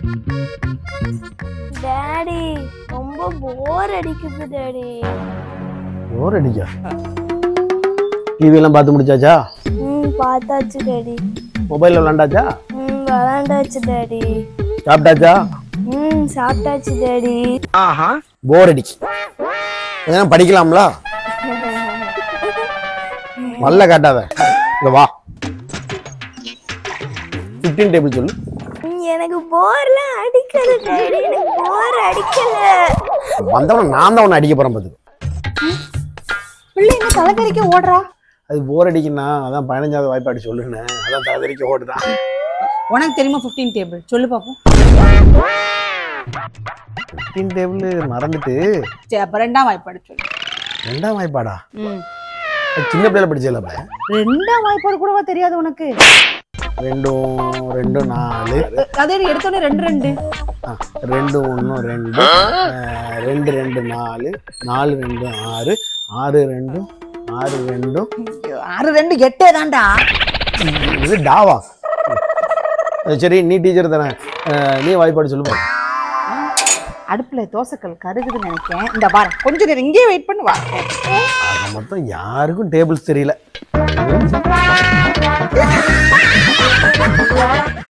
Daddy ரொம்ப போர் அடிக்குது daddy. போர் அடிக்கா? TV எல்லாம் பார்த்து முடிச்சாச்சா? பார்த்தாச்சு டாடி. மொபைல்ல விளையாண்டாச்சா? விளையாண்டாச்சு டாடி. சாப்பிட்டாச்சா? சாப்பிட்டாச்சு டாடி. போர் அடிக்கு. எதனா படிக்கலாம்ல? மல்ல காட்டாத. இங்க வா. 15 டேபிள் சொல்லு. எனக்கு போர்ல அடிக்கல டாடி. எனக்கு போர் அடிக்கல. வந்தவன நான் தான் உன்னை அடிக்க போறேன் பாத்து. பிள்ளை என்ன தலைக்கறிக்க ஓடுறா? அது போர் அடிக்குன்னா அதான் 15வது வாய்ப்பாடி சொல்லுன்னு. அதான் தலைக்கறிக்க ஓடுதான். உனக்கு தெரியுமா 15 டேபிள்? சொல்லு பாப்போம். 15 டேபிள் மறந்துட்டு. சரி அப்ப 2ஆம் வாய்ப்பாடு சொல்லு. 2ஆம் வாய்ப்பாடா? சின்ன பிள்ளைல படிச்சல அப்ப. 2ஆம் வாய்ப்பாடு கூடவா தெரியாது உனக்கு? 2 2 4. அதே எடுத்தோனே 2 2. 2 1 2 2 2 4 4 2 6 6 2 6 2 6 2 8 தான்டா. இது டாவா? சரி நீ டீச்சர் தானே, நீ வாய்ப்பாடு சொல்லுப்பா. அடுப்புல தோசைக்கல் கருகுதுன்னு நினைக்கிறேன். இந்த பாரு கொஞ்ச நேரம் இங்கே வெயிட் பண்ணு வா. மொத்தம் யாருக்கும் டேபிள்ஸ் தெரியல.